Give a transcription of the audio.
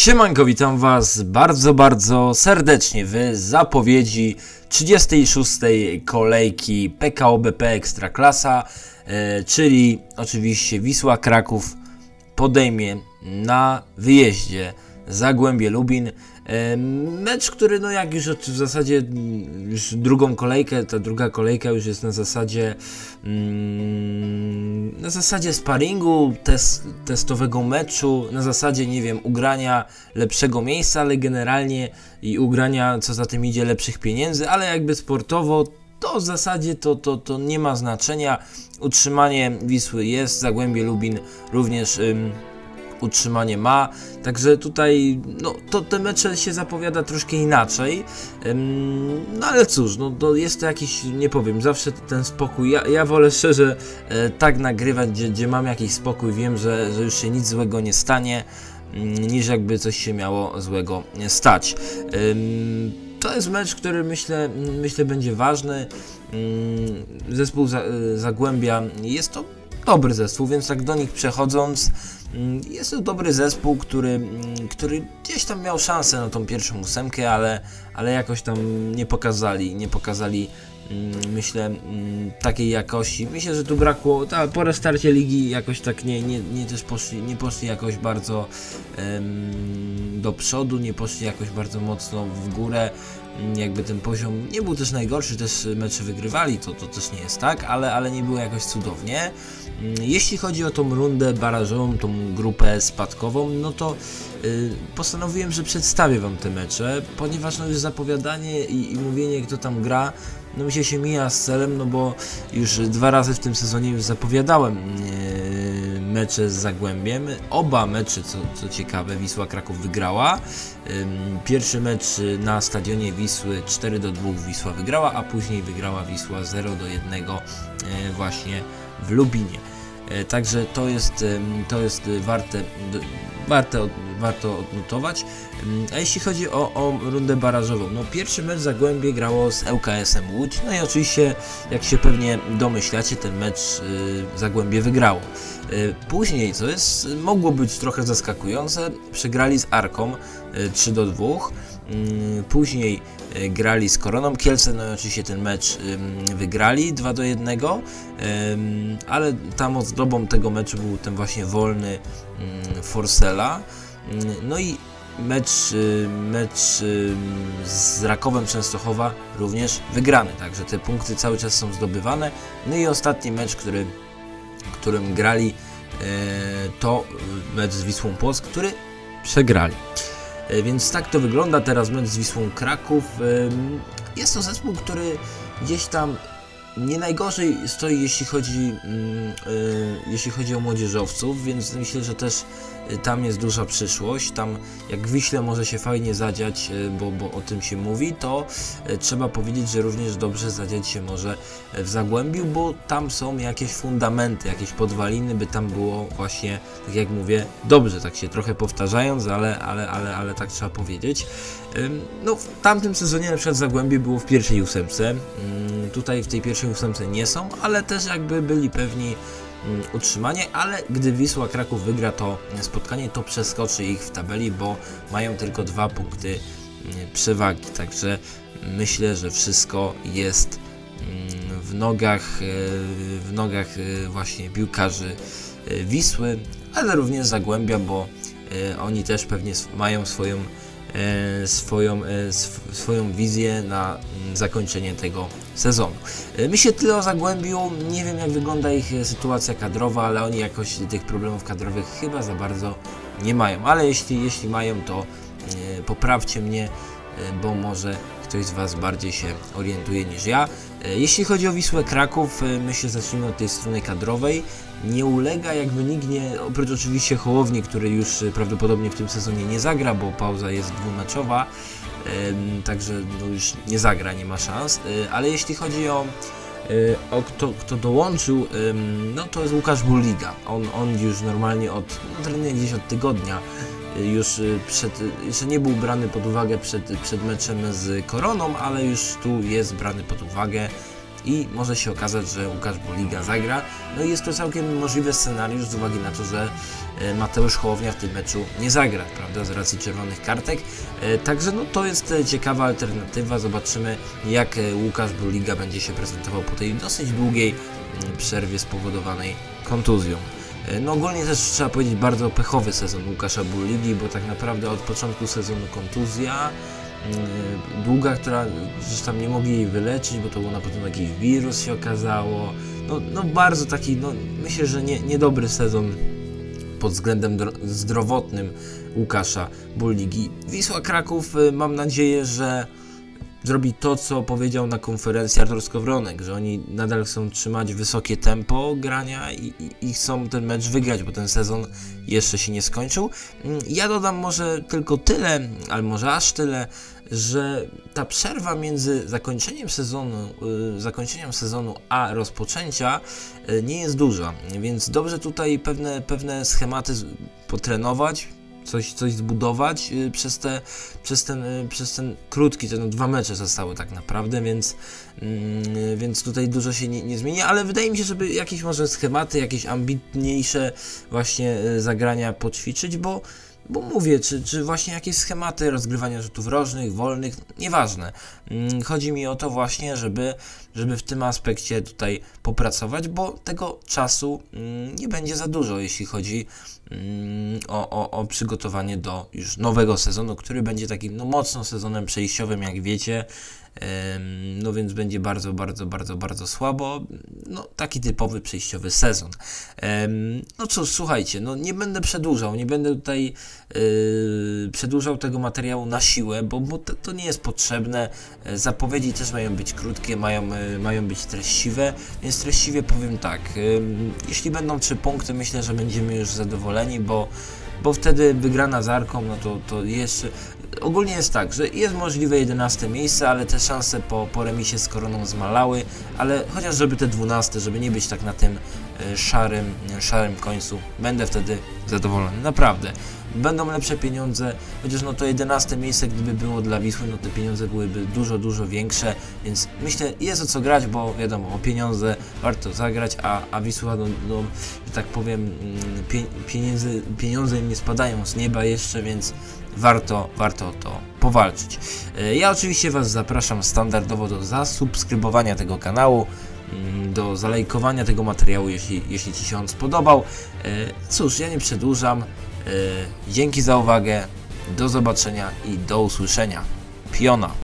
Siemanko, witam Was bardzo serdecznie w zapowiedzi 36. kolejki PKO BP Ekstraklasa, czyli oczywiście Wisła Kraków podejmie na wyjeździe Zagłębie Lubin. Mecz, który no jak już w zasadzie już drugą kolejkę, ta druga kolejka już jest na zasadzie sparingu, testowego meczu, na zasadzie, nie wiem, ugrania lepszego miejsca, ale generalnie i ugrania, co za tym idzie, lepszych pieniędzy, ale jakby sportowo to w zasadzie to nie ma znaczenia. Utrzymanie Wisły jest, Zagłębie Lubin również utrzymanie ma, także tutaj no, te mecze się zapowiada troszkę inaczej, no ale cóż, no to jest to jakiś, nie powiem, zawsze ten spokój, ja wolę szczerze tak nagrywać, gdzie mam jakiś spokój, wiem, że już się nic złego nie stanie, niż jakby coś się miało złego stać. To jest mecz, który myślę będzie ważny. Zespół Zagłębia jest to dobry zespół, więc tak do nich przechodząc, jest to dobry zespół, który gdzieś tam miał szansę na tą pierwszą ósemkę, ale jakoś tam nie pokazali myślę takiej jakości. Myślę, że tu brakło, po restarcie ligi jakoś tak nie poszli jakoś bardzo do przodu, nie poszli jakoś bardzo mocno w górę. Jakby ten poziom nie był też najgorszy, też mecze wygrywali, to też nie jest tak, ale nie było jakoś cudownie. Jeśli chodzi o tą rundę barażową, tą grupę spadkową, no to postanowiłem, że przedstawię Wam te mecze, ponieważ no już zapowiadanie i mówienie, kto tam gra, no mi się mija z celem, no bo już 2 razy w tym sezonie już zapowiadałem mecze z Zagłębiem. Oba mecze, co ciekawe, Wisła Kraków wygrała. Pierwszy mecz na stadionie Wisły 4-2 Wisła wygrała, a później wygrała Wisła 0-1 właśnie w Lubinie. Także to jest warto odnotować. A jeśli chodzi o rundę barażową, no pierwszy mecz Zagłębie grało z ŁKS-em Łódź, no i oczywiście, jak się pewnie domyślacie, ten mecz Zagłębie wygrało. Później, co mogło być trochę zaskakujące, przegrali z Arką 3-2. Później grali z Koroną Kielce, no i oczywiście ten mecz wygrali 2-1, ale tam ozdobą tego meczu był ten właśnie wolny Forsela. No i mecz z Rakowem Częstochowa również wygrany, także te punkty cały czas są zdobywane. No i ostatni mecz, którym grali, to mecz z Wisłą Płock, który przegrali. Więc tak to wygląda teraz mecz z Wisłą Kraków. Jest to zespół, który gdzieś tam nie najgorzej stoi, jeśli chodzi o młodzieżowców, więc myślę, że też tam jest duża przyszłość. Tam jak w Wiśle może się fajnie zadziać, bo o tym się mówi, to trzeba powiedzieć, że również dobrze zadziać się może w Zagłębiu, bo tam są jakieś fundamenty, jakieś podwaliny, by tam było właśnie, tak jak mówię, dobrze, tak się trochę powtarzając, ale tak trzeba powiedzieć. No w tamtym sezonie na przykład Zagłębie było w pierwszej ósemce, tutaj w tej pierwszej ósemce nie są, ale też jakby byli pewni utrzymanie, ale gdy Wisła Kraków wygra to spotkanie, to przeskoczy ich w tabeli, bo mają tylko 2 punkty przewagi, także myślę, że wszystko jest w nogach właśnie piłkarzy Wisły, ale również Zagłębia, bo oni też pewnie mają swoją wizję na zakończenie tego sezonu. Myślę tyle o Zagłębiu, nie wiem jak wygląda ich sytuacja kadrowa, ale oni jakoś tych problemów kadrowych chyba za bardzo nie mają, ale jeśli mają, to poprawcie mnie, bo może ktoś z Was bardziej się orientuje niż ja. Jeśli chodzi o Wisłę Kraków, myślę, zacznijmy od tej strony kadrowej. Nie ulega jakby nikt, oprócz oczywiście Hołowni, który już prawdopodobnie w tym sezonie nie zagra, bo pauza jest dwumeczowa, także no już nie zagra, nie ma szans, ale jeśli chodzi o kto dołączył, no to jest Łukasz Bulliga. On już normalnie trenuje gdzieś od tygodnia, jeszcze nie był brany pod uwagę przed meczem z Koroną, ale już tu jest brany pod uwagę i może się okazać, że Łukasz Buliga zagra. No i jest to całkiem możliwy scenariusz z uwagi na to, że Mateusz Hołownia w tym meczu nie zagra, prawda, z racji czerwonych kartek. Także no to jest ciekawa alternatywa. Zobaczymy, jak Łukasz Buliga będzie się prezentował po tej dosyć długiej przerwie spowodowanej kontuzją. No ogólnie też trzeba powiedzieć bardzo pechowy sezon Łukasza Buligi, bo tak naprawdę od początku sezonu kontuzja długa, która zresztą nie mogli jej wyleczyć, bo to był na początku jakiś wirus, się okazało. No bardzo taki, no myślę, że niedobry sezon pod względem zdrowotnym Łukasza Buligi. Wisła Kraków, mam nadzieję, że zrobi to, co powiedział na konferencji Artur Skowronek, że oni nadal chcą trzymać wysokie tempo grania i chcą ten mecz wygrać, bo ten sezon jeszcze się nie skończył. Ja dodam może tylko tyle, ale może aż tyle, że ta przerwa między zakończeniem sezonu a rozpoczęcia nie jest duża, więc dobrze tutaj pewne schematy potrenować, coś zbudować przez ten krótki, te 2 mecze zostały tak naprawdę, więc tutaj dużo się nie zmieni, ale wydaje mi się, żeby jakieś może schematy, jakieś ambitniejsze właśnie zagrania poćwiczyć, bo mówię, czy właśnie jakieś schematy rozgrywania rzutów rożnych, wolnych, nieważne. Chodzi mi o to właśnie, żeby w tym aspekcie tutaj popracować, bo tego czasu nie będzie za dużo, jeśli chodzi o przygotowanie do już nowego sezonu, który będzie takim mocno sezonem przejściowym, jak wiecie. No więc będzie bardzo słabo, no taki typowy przejściowy sezon. No cóż, słuchajcie, no nie będę tutaj przedłużał tego materiału na siłę, bo to nie jest potrzebne. Zapowiedzi też mają być krótkie, mają być treściwe, więc treściwie powiem tak, jeśli będą 3 punkty, myślę, że będziemy już zadowoleni, bo wtedy wygrana z Arką, no to jeszcze... Ogólnie jest tak, że jest możliwe 11 miejsce, ale te szanse po remisie z Koroną zmalały, ale chociaż żeby te 12, żeby nie być tak na tym szarym końcu, będę wtedy zadowolony, naprawdę. Będą lepsze pieniądze, chociaż no to 11 miejsce, gdyby było dla Wisły, no te pieniądze byłyby dużo większe, więc myślę, jest o co grać, bo wiadomo, o pieniądze warto zagrać, a Wisła, że tak powiem, pieniądze im nie spadają z nieba jeszcze, więc warto o to powalczyć. Ja oczywiście Was zapraszam standardowo do zasubskrybowania tego kanału, do zalajkowania tego materiału, jeśli Ci się on spodobał. Cóż, ja nie przedłużam. Dzięki za uwagę, do zobaczenia i do usłyszenia. Piona.